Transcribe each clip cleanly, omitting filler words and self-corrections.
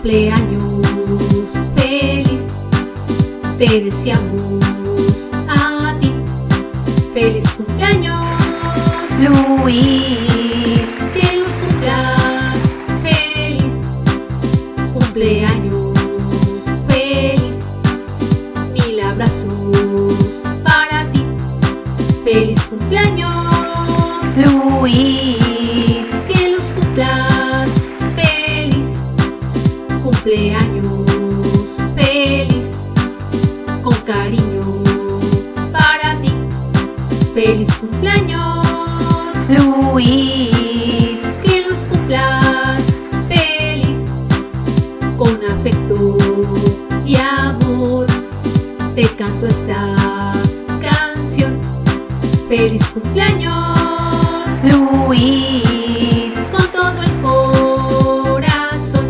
Cumpleaños feliz, te deseamos a ti. Feliz cumpleaños, Luis. que los cumplas feliz. Cumpleaños feliz, 1000 abrazos para ti. Feliz cumpleaños, Luis. que los cumplas feliz. Cumpleaños feliz, con cariño para ti. Feliz cumpleaños, Luis. que los cumplas feliz. Con afecto y amor te canto esta canción. Feliz cumpleaños, Luis. con todo el corazón.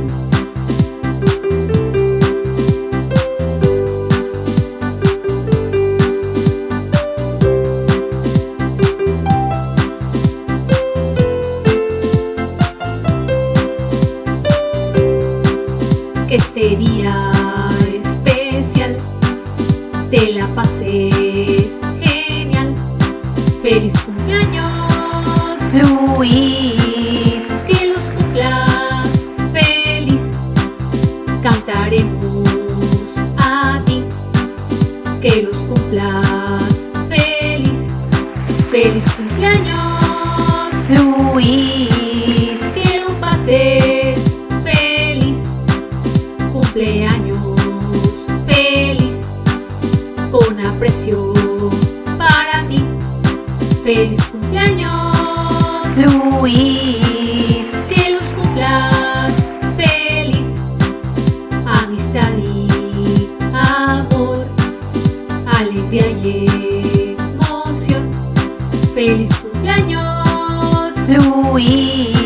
Que este día especial te la pases genial. Feliz cumpleaños, Luis. que los cumplas feliz. Cantaremos a ti, que los cumplas feliz. Feliz cumpleaños, Luis. que lo pases feliz. Cumpleaños feliz, con aprecio para ti. Feliz cumpleaños, Luis. que los cumplas feliz. Amistad y amor, alegría y emoción. Feliz cumpleaños, Luis.